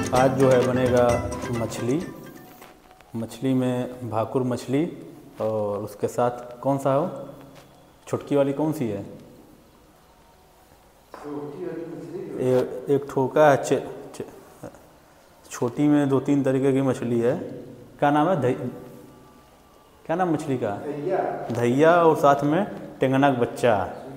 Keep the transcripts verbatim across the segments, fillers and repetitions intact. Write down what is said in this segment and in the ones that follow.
आज जो है बनेगा मछली। मछली में भाकुर मछली और उसके साथ कौन सा हो, छुटकी वाली कौन सी है? ए, एक ठोका है, च, च, छोटी में दो तीन तरीके की मछली है। क्या नाम है? ध क्या नाम मछली का? धैया। और साथ में टेंगना का बच्चा,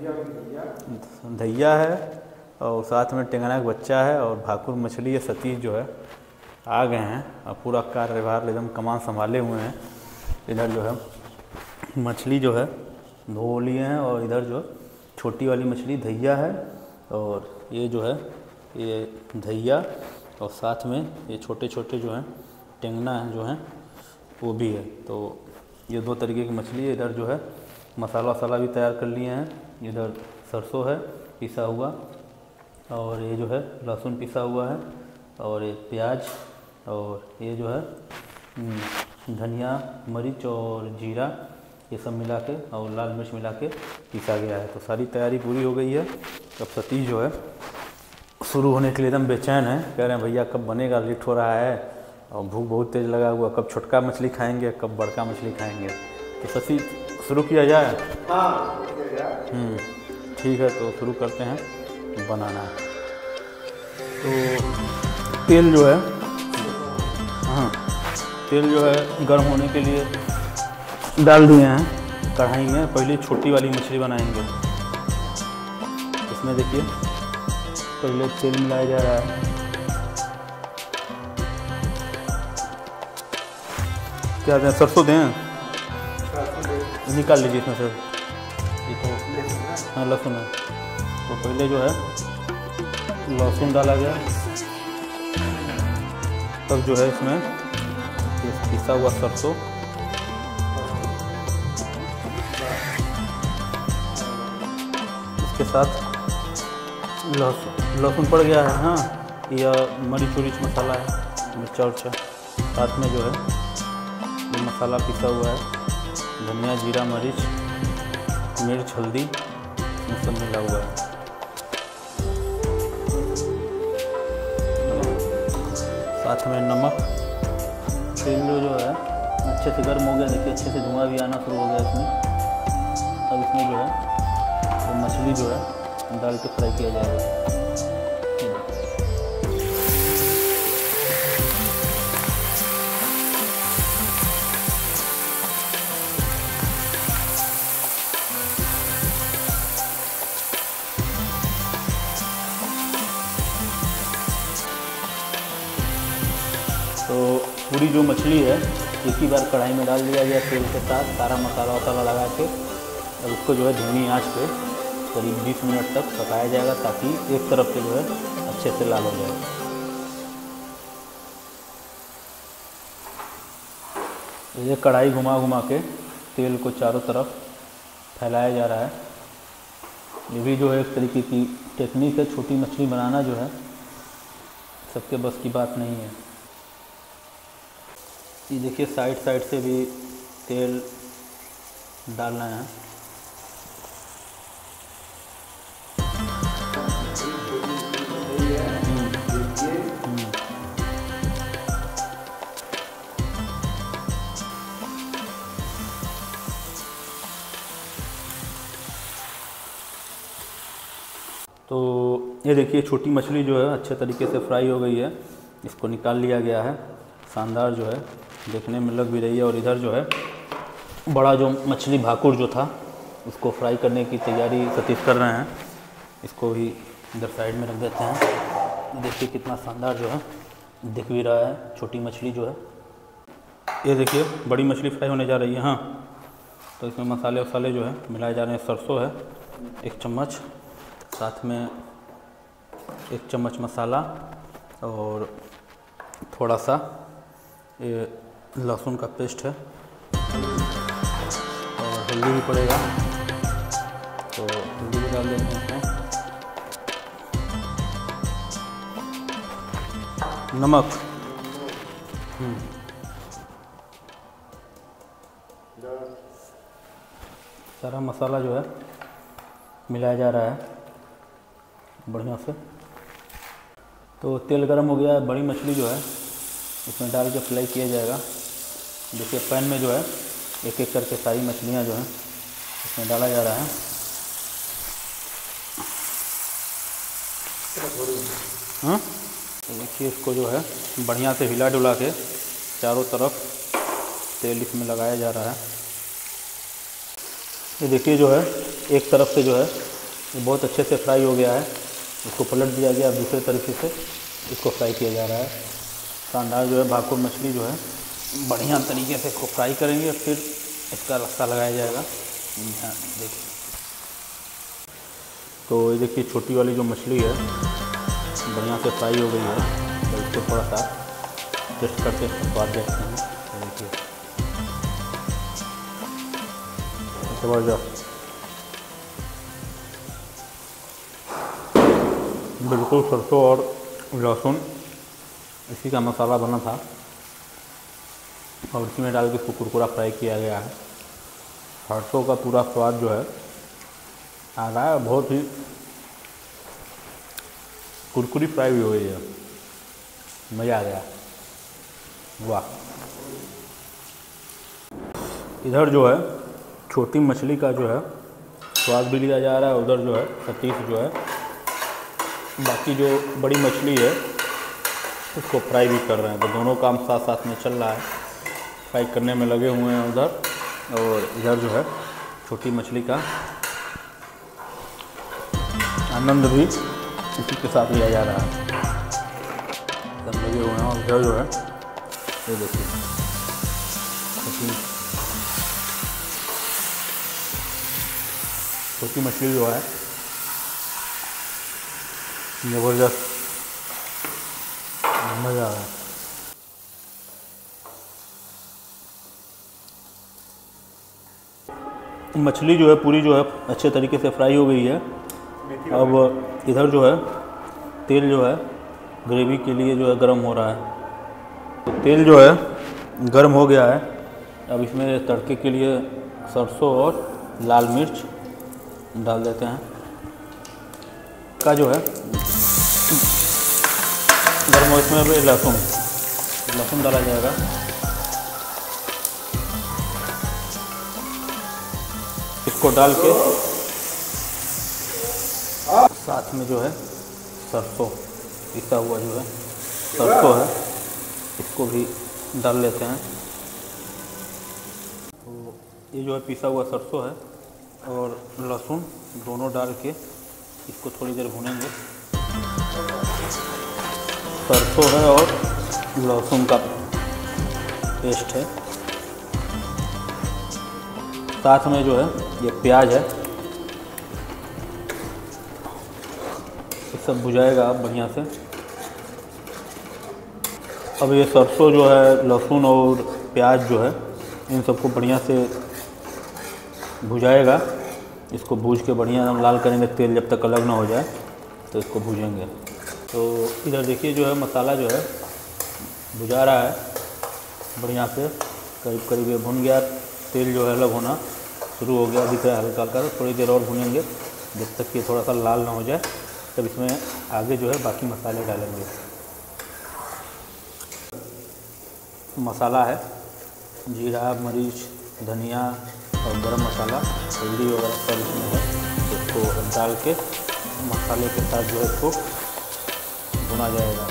धैया है और साथ में टेंगना का बच्चा है। और भाकुर मछली है। सतीश जो है आ गए हैं और पूरा कार्यभार एकदम कमान संभाले हुए हैं। इधर जो है मछली जो है धो लिए हैं और इधर जो छोटी वाली मछली धैया है और ये जो है ये धैया और साथ में ये छोटे छोटे जो हैं टेंगना जो हैं वो भी है। तो ये दो तरीके की मछली है। इधर जो है मसाला वसाला भी तैयार कर लिए हैं। इधर सरसों है पिसा हुआ और ये जो है लहसुन पिसा हुआ है और ये प्याज और ये जो है धनिया मिर्च और जीरा ये सब मिला के और लाल मिर्च मिला के पीसा गया है। तो सारी तैयारी पूरी हो गई है। अब सतीश जो है शुरू होने के लिए एकदम बेचैन है। कह रहे हैं भैया कब बनेगा, लेट हो रहा है और भूख बहुत तेज़ लगा हुआ, कब छोटका मछली खाएंगे कब बड़का मछली खाएंगे। तो सतीश शुरू किया जाए? हाँ ठीक है, तो शुरू करते हैं बनाना। तो तेल जो है हाँ तेल जो है गर्म होने के लिए डाल दिए हैं कढ़ाई में। पहले छोटी वाली मछली बनाएंगे। इसमें देखिए पहले तेल मिलाया जा रहा है। क्या दें? सरसों दें? निकाल लीजिए इसमें से। ये तो हाँ लहसुन है। तो पहले जो है लहसुन डाला गया, तब जो है इसमें पिसा हुआ सरसों, इसके साथ लहसुन लहसुन पड़ गया है। हाँ या मरीच उरीच मसाला है, मिर्चा उर्चा साथ में जो है ये मसाला पिसा हुआ है। धनिया जीरा मरीच मिर्च हल्दी ये सब मिला हुआ है। साथ में नमक। तेल जो जो है अच्छे से गर्म हो गया। देखिए अच्छे से धुआं भी आना शुरू हो गया इसमें। अब इसमें जो है तो मछली जो है डाल के फ्राई किया जाएगा। तो पूरी जो मछली है एक ही बार कढ़ाई में डाल दिया गया तेल के साथ, सारा मसाला वसाला लगा के और उसको जो है धीमी आंच पे करीब बीस मिनट तक पकाया जाएगा ताकि एक तरफ से जो है अच्छे से लाल हो जाए। ये कढ़ाई घुमा घुमा के तेल को चारों तरफ फैलाया जा रहा है। ये भी जो है एक तरीके की टेक्निक है। छोटी मछली बनाना जो है सबके बस की बात नहीं है। ये देखिए साइड साइड से भी तेल डालना है। तो ये देखिए छोटी मछली जो है अच्छे तरीके से फ्राई हो गई है। इसको निकाल लिया गया है। शानदार जो है देखने में लग भी रही है। और इधर जो है बड़ा जो मछली भाकुर जो था उसको फ्राई करने की तैयारी सतीश कर रहे हैं। इसको भी इधर साइड में रख देते हैं। देखिए कितना शानदार जो है दिख भी रहा है। छोटी मछली जो है ये देखिए बड़ी मछली फ्राई होने जा रही है। हाँ तो इसमें मसाले वसाले जो है मिलाए जा रहे हैं। सरसों है एक चम्मच, साथ में एक चम्मच मसाला और थोड़ा सा ये लहसुन का पेस्ट है और हल्दी भी पड़ेगा तो हल्दी भी डाल देते हैं। नमक सारा मसाला जो है मिलाया जा रहा है बढ़िया से। तो तेल गरम हो गया है, बड़ी मछली जो है इसमें डाल के फ्राई किया जाएगा। देखिए पैन में जो है एक एक करके सारी मछलियाँ जो हैं इसमें डाला जा रहा है। हाँ, देखिए इसको जो है बढ़िया से हिला डुला के चारों तरफ तेल इसमें लगाया जा रहा है। ये देखिए जो है एक तरफ से जो है ये बहुत अच्छे से फ्राई हो गया है, इसको पलट दिया गया, दूसरे तरीके से इसको फ्राई किया जा रहा है। शानदार जो है भाकुर मछली जो है बढ़िया तरीके से इसको फ्राई करेंगे, फिर इसका रस्सा लगाया जाएगा। देखिए तो ये देखिए छोटी वाली जो मछली है बढ़िया से फ्राई हो गई है, तो इसको थोड़ा सा टेस्ट करके स्वाद देखते हैं। देखिए ज़बरदस्त, बिल्कुल सरसों और लहसुन इसी का मसाला बना था और इसी में डाल के इसको कुरकुरा फ्राई किया गया है। सरसों का पूरा स्वाद जो है आ रहा है, बहुत ही कुरकुरी फ्राई भी हो गई है, मज़ा आ गया, वाह। इधर जो है छोटी मछली का जो है स्वाद भी लिया जा रहा है, उधर जो है सतीश जो है बाकी जो बड़ी मछली है उसको फ्राई भी कर रहे हैं। तो दोनों काम साथ साथ में चल रहा है, फ्राई करने में लगे हुए हैं उधर, और इधर जो है छोटी मछली का आनंद भी इसी के साथ लिया जा रहा है। सब लगे हुए हैं और इधर जो है ये देखिए छोटी छोटी मछली जो है ज़बरदस्त, मज़ा आ रहा है। मछली जो है पूरी जो है अच्छे तरीके से फ्राई हो गई है। अब इधर जो है तेल जो है ग्रेवी के लिए जो है गर्म हो रहा है। तो तेल जो है गर्म हो गया है, अब इसमें तड़के के लिए सरसों और लाल मिर्च डाल देते हैं। का जो है गर्म हो, इसमें भी लहसुन लहसुन डाला जाएगा। इसको डाल के साथ में जो है सरसों पिसा हुआ जो है सरसों है इसको भी डाल लेते हैं। तो ये जो है पिसा हुआ सरसों है और लहसुन दोनों डाल के इसको थोड़ी देर भूनेंगे। सरसों है और लहसुन का पेस्ट है, साथ में जो है ये प्याज है, ये सब भुजाएगा आप बढ़िया से। अब ये सरसों जो है लहसुन और प्याज जो है इन सबको बढ़िया से भुजाएगा। इसको भूज के बढ़िया हम लाल करेंगे, तेल जब तक अलग ना हो जाए तो इसको भूजेंगे। तो इधर देखिए जो है मसाला जो है भुजा रहा है बढ़िया से, करीब करीब ये भुन गया, तेल जो है अलग होना शुरू हो गया, दिख रहा है हल्का हल्का। थोड़ी देर और भुनेंगे जब तक ये थोड़ा सा लाल ना हो जाए, तब इसमें आगे जो है बाकी मसाले डालेंगे। मसाला है जीरा, मरीच, धनिया और गरम मसाला, हल्दी वगैरह सब इसमें है। इसको डाल के मसाले के साथ जो है इसको भुना जाएगा।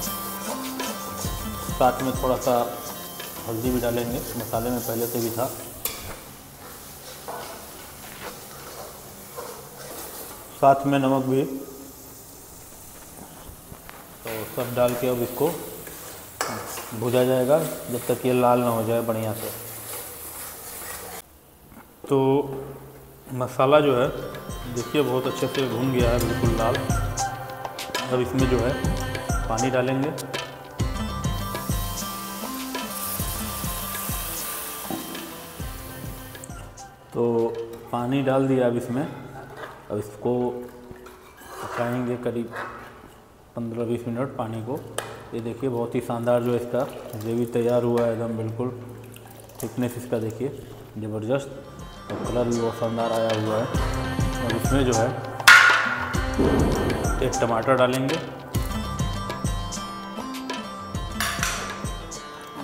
साथ में थोड़ा सा हल्दी भी डालेंगे, मसाले में पहले से भी था। साथ में नमक भी, तो सब डाल के अब इसको भुजा जाएगा जब तक ये लाल ना हो जाए बढ़िया से। तो मसाला जो है देखिए बहुत अच्छे से भून गया है, बिल्कुल लाल। अब इसमें जो है पानी डालेंगे। तो पानी डाल दिया अब इसमें, अब इसको पकाएंगे करीब पंद्रह बीस मिनट पानी को। ये देखिए बहुत ही शानदार जो इसका ग्रेवी तैयार हुआ है, एकदम बिल्कुल थिकनेस इसका देखिए ज़बरदस्त, और कलर भी बहुत शानदार आया हुआ है। और इसमें जो है एक टमाटर डालेंगे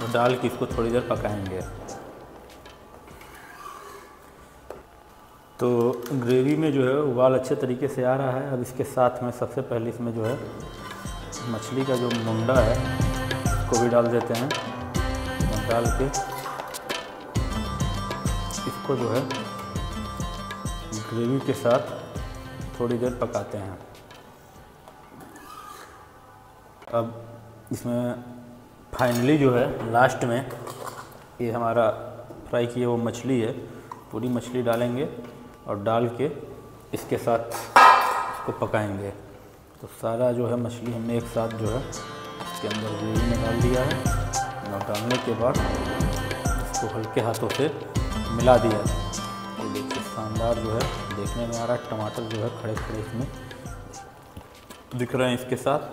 और डाल के इसको थोड़ी देर पकाएंगे। तो ग्रेवी में जो है उबाल अच्छे तरीके से आ रहा है। अब इसके साथ में सबसे पहले इसमें जो है मछली का जो मुंडा है इसको भी डाल देते हैं। और डाल के इसको जो है ग्रेवी के साथ थोड़ी देर पकाते हैं। अब इसमें फाइनली जो है लास्ट में ये हमारा फ्राई किए वो मछली है, पूरी मछली डालेंगे और डाल के इसके साथ इसको पकाएंगे। तो सारा जो है मछली हमने एक साथ जो है इसके अंदर ग्रेवी में डाल दिया है और डालने के बाद इसको हल्के हाथों से मिला दिया है। तो देखिए शानदार जो है देखने में आ रहा है। टमाटर जो है खड़े खड़े इसमें दिख रहे हैं इसके साथ।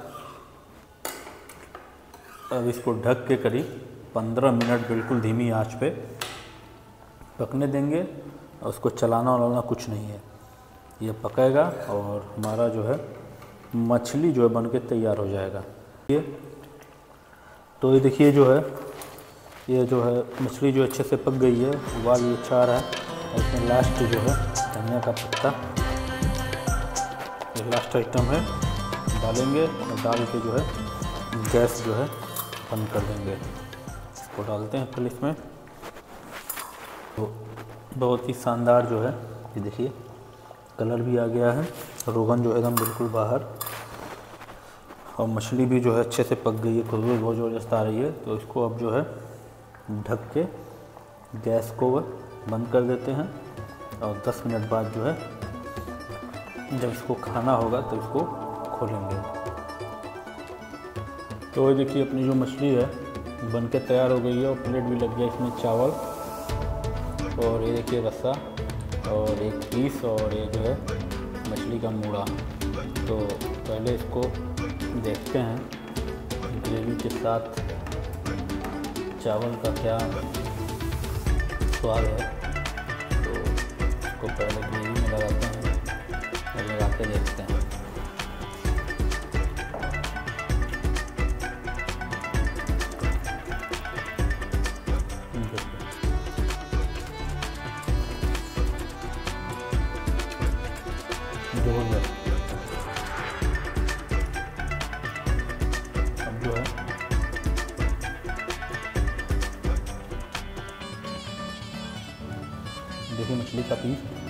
अब इसको ढक के करीब पंद्रह मिनट बिल्कुल धीमी आंच पे पकने देंगे और उसको चलाना वलाना कुछ नहीं है, ये पकेगा और हमारा जो है मछली जो है बन के तैयार हो जाएगा। ये तो ये देखिए जो है ये जो है मछली जो अच्छे से पक गई है, उबाल भी अच्छा आ रहा है। और इसमें लास्ट जो है धनिया का पत्ता, ये लास्ट आइटम है, डालेंगे और डाल के जो है गैस जो है बंद कर देंगे। इसको डालते हैं फिर इसमें। तो बहुत ही शानदार जो है ये देखिए कलर भी आ गया है, रोगन जो एकदम बिल्कुल बाहर, और मछली भी जो है अच्छे से पक गई है, खुशबू बहुत ज़बरदस्त आ रही है। तो इसको अब जो है ढक के गैस को बंद कर देते हैं और दस मिनट बाद जो है जब इसको खाना होगा तो इसको खोलेंगे। तो ये देखिए अपनी जो मछली है बन के तैयार हो गई है और प्लेट भी लग गया इसमें चावल और ये देखिए रस्सा और एक पीस और ये जो है मछली का मूड़ा। तो पहले इसको देखते हैं ग्रेवी के साथ चावल का क्या स्वाद है। तो इसको पहले ग्रेवी में लगाते हैं और लगा के देखते हैं। अब जो है देखिए मछली का पीस